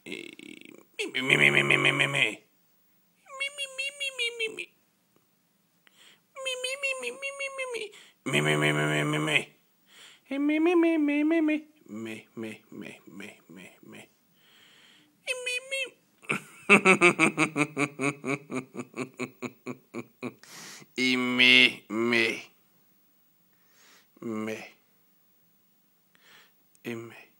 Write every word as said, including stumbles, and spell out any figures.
Me, me, me, me, me, me, me, me. Me, me, me, me, me, me, me. Me, me, me, me, me, me, me, me. Me, me, me, me, me, me, me. Me, me, me, me, me, me, me. Me, me, me, me, me, me. Me, me. Y me, me, me, y me.